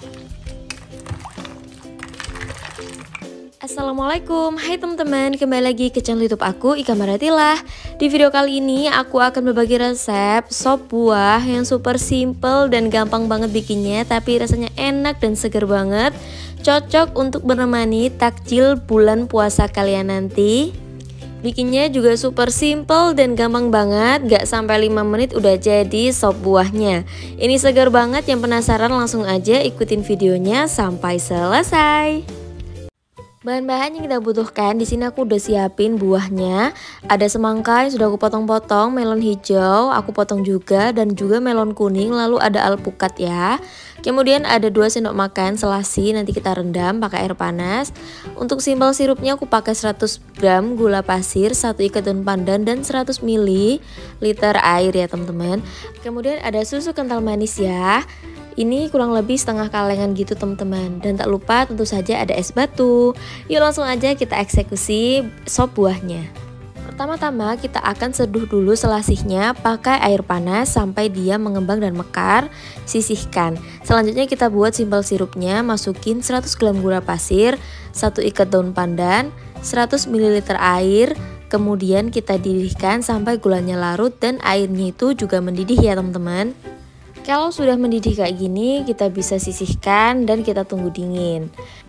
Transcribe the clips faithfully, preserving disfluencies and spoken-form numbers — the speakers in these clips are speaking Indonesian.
Assalamualaikum, hai teman-teman, kembali lagi ke channel YouTube aku, Ika Maratilah. Di video kali ini aku akan berbagi resep sop buah yang super simple dan gampang banget bikinnya, tapi rasanya enak dan segar banget. Cocok untuk menemani takjil bulan puasa kalian nanti. Bikinnya juga super simple dan gampang banget, gak sampai lima menit udah jadi sop buahnya. Ini segar banget, yang penasaran langsung aja ikutin videonya sampai selesai. Bahan-bahan yang kita butuhkan di sini aku udah siapin buahnya. Ada semangka yang sudah aku potong-potong, melon hijau aku potong juga, dan juga melon kuning, lalu ada alpukat ya. Kemudian ada dua sendok makan selasi, nanti kita rendam pakai air panas. Untuk simbol sirupnya aku pakai seratus gram gula pasir, satu ikat daun pandan, dan seratus mililiter air ya teman-teman. Kemudian ada susu kental manis ya. Ini kurang lebih setengah kalengan gitu teman-teman. Dan tak lupa tentu saja ada es batu. Yuk langsung aja kita eksekusi sop buahnya. Pertama-tama kita akan seduh dulu selasihnya pakai air panas sampai dia mengembang dan mekar. Sisihkan. Selanjutnya kita buat simpel sirupnya. Masukin seratus gram gula pasir, satu ikat daun pandan, seratus mililiter air. Kemudian kita didihkan sampai gulanya larut dan airnya itu juga mendidih ya teman-teman. Kalau sudah mendidih kayak gini, kita bisa sisihkan dan kita tunggu dingin.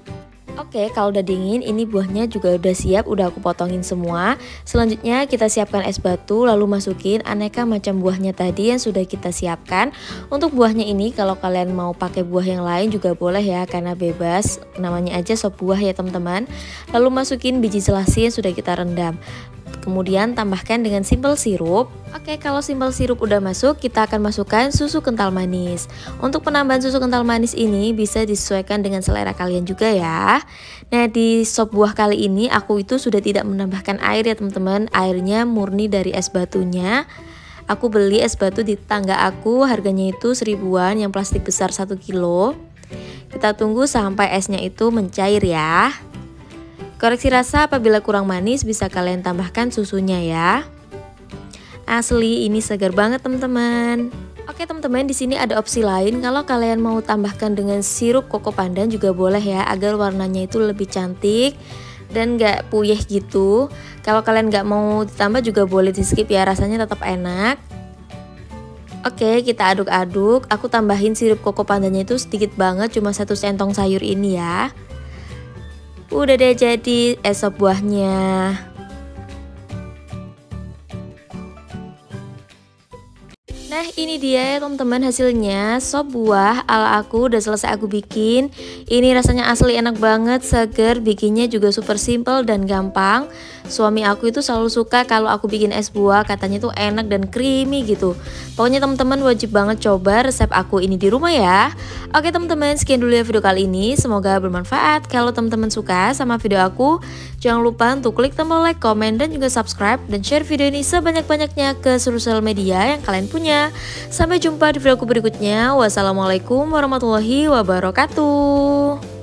Oke, kalau udah dingin, ini buahnya juga udah siap, udah aku potongin semua. Selanjutnya kita siapkan es batu, lalu masukin aneka macam buahnya tadi yang sudah kita siapkan. Untuk buahnya ini, kalau kalian mau pakai buah yang lain juga boleh ya, karena bebas. Namanya aja sop buah ya teman-teman. Lalu masukin biji selasi yang sudah kita rendam. Kemudian tambahkan dengan simpel sirup. Oke, kalau simpel sirup udah masuk, kita akan masukkan susu kental manis. Untuk penambahan susu kental manis ini bisa disesuaikan dengan selera kalian juga ya. Nah, di sop buah kali ini aku itu sudah tidak menambahkan air ya teman-teman. Airnya murni dari es batunya. Aku beli es batu di tetangga aku, harganya itu seribuan, yang plastik besar satu kilo. Kita tunggu sampai esnya itu mencair ya. Koreksi rasa apabila kurang manis bisa kalian tambahkan susunya ya. Asli ini segar banget teman-teman. Oke teman-teman, di sini ada opsi lain. Kalau kalian mau tambahkan dengan sirup koko pandan juga boleh ya, agar warnanya itu lebih cantik dan gak puyeh gitu. Kalau kalian gak mau ditambah juga boleh di skip ya, rasanya tetap enak. Oke, kita aduk-aduk. Aku tambahin sirup koko pandannya itu sedikit banget, cuma satu sendok sayur ini ya. Udah deh jadi es sop buahnya. Nah ini dia ya teman-teman hasilnya, sop buah ala aku udah selesai aku bikin. Ini rasanya asli enak banget, seger, bikinnya juga super simple dan gampang. Suami aku itu selalu suka kalau aku bikin es buah, katanya tuh enak dan creamy gitu. Pokoknya teman-teman wajib banget coba resep aku ini di rumah ya. Oke teman-teman, sekian dulu ya video kali ini, semoga bermanfaat. Kalau teman-teman suka sama video aku, jangan lupa untuk klik tombol like, komen, dan juga subscribe, dan share video ini sebanyak-banyaknya ke seluruh sosial media yang kalian punya. Sampai jumpa di video aku berikutnya. Wassalamualaikum warahmatullahi wabarakatuh.